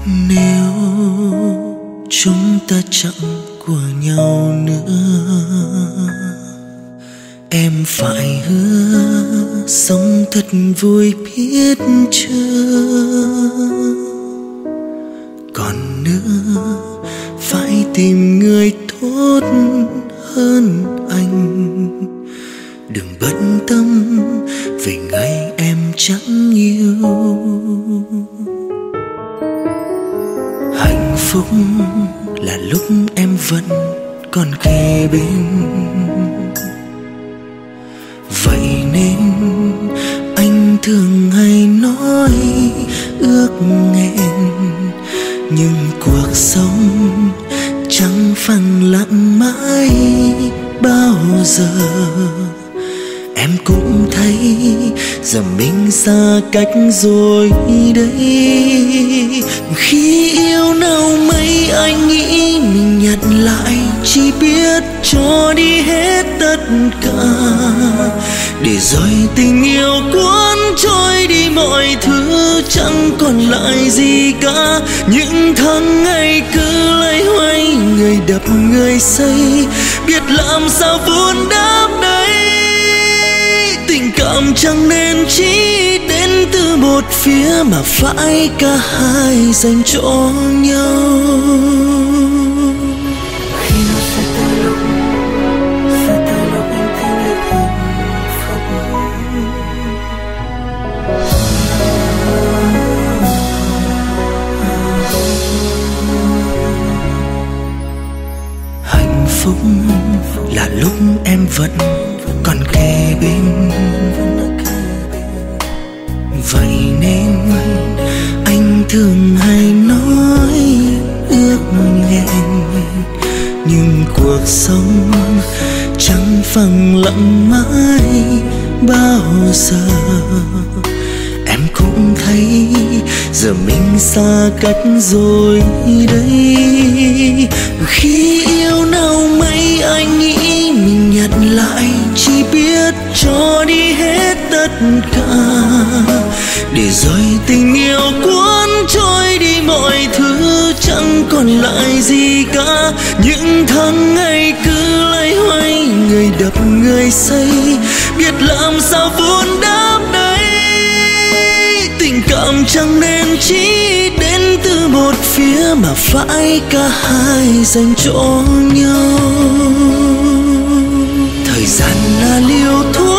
Nếu chúng ta chẳng của nhau nữa, em phải hứa sống thật vui biết chưa. Còn nữa phải tìm người tốt hơn anh, đừng bận tâm về ngày em chẳng yêu. Hạnh phúc là lúc em vẫn còn kề bên, vậy nên anh thường hay nói ước hẹn, nhưng cuộc sống chẳng phẳng lặng mãi bao giờ. Em cũng thấy giờ mình xa cách rồi đấy. Khi yêu nào mấy anh nghĩ mình nhận lại, chỉ biết cho đi hết tất cả, để rồi tình yêu cuốn trôi đi mọi thứ, chẳng còn lại gì cả. Những tháng ngày cứ loay hoay, người đập người xây, biết làm sao vun đắp đây. Tình cảm chẳng nên chỉ đến từ một phía, mà phải cả hai dành cho nhau. Hạnh phúc là lúc em vẫn còn kề bên, vậy nên anh thường hay nói ước hẹn, nhưng cuộc sống chẳng phẳng lặng mãi bao giờ. Em cũng thấy giờ mình xa cách rồi đấy. Khi yêu nào mấy anh nghĩ mình nhận lại, chỉ biết cho đi hết tất cả, để rồi tình yêu cuốn trôi đi mọi thứ, chẳng còn lại gì cả. Những tháng ngày cứ loay hoay, người đập người xây, biết làm sao vun đắp đây. Tình cảm chẳng nên chỉ đến từ một phía, mà phải cả hai dành cho nhau. Thời gian là liều thuốc